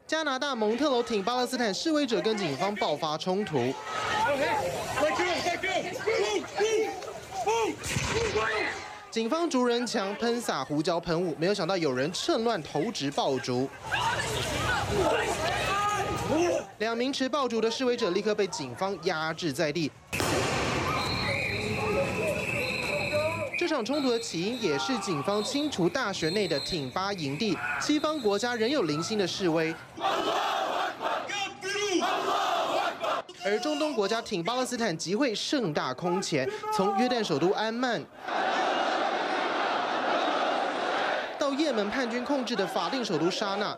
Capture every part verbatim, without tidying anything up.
加拿大蒙特楼挺巴勒斯坦示威者跟警方爆发冲突。警方逐人墙喷洒胡椒喷雾，没有想到有人趁乱投掷爆竹。两名持爆竹的示威者立刻被警方压制在地。这场冲突的起因也是警方清除大学内的挺巴营地，西方国家仍有零星的示威。而中东国家挺巴勒斯坦集会盛大空前，从约旦首都安曼到也门叛军控制的法定首都沙那。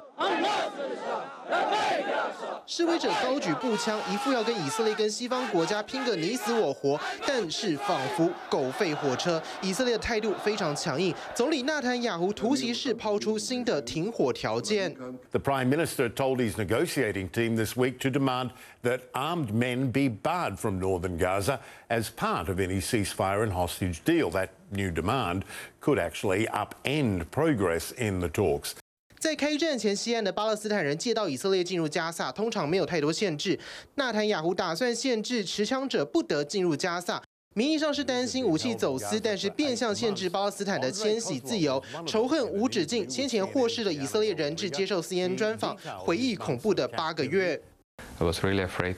示威者高举步枪，一副要跟以色列跟西方国家拼个你死我活，但是仿佛狗吠火车。以色列的态度非常强硬，总理纳坦雅胡突袭式抛出新的停火条件。 The Prime Minister told his negotiating team this week to demand that armed men be barred from northern Gaza as part of any ceasefire and hostage deal. That new demand could actually upend progress in the talks. 在开战前，西岸的巴勒斯坦人借道以色列进入加萨，通常没有太多限制。纳坦雅胡打算限制持枪者不得进入加萨，名义上是担心武器走私，但是变相限制巴勒斯坦的迁徙自由，仇恨无止境。先前获释的以色列人质接受 C N N 专访，回忆恐怖的八个月。 I was really afraid.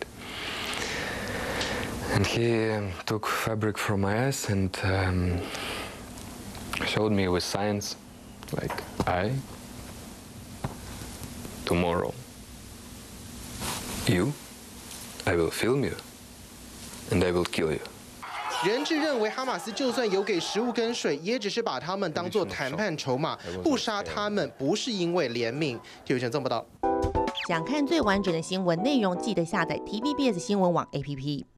And he um, took fabric from my eyes and um, showed me with signs like I. Tomorrow, you, I will film you, and I will kill you. 人质认为哈马斯就算有给食物跟水，也只是把他们当作谈判筹码，不杀他们不是因为怜悯。体育新闻报道。 想看最完整的新闻内容，记得下载 T V B S 新闻网 A P P。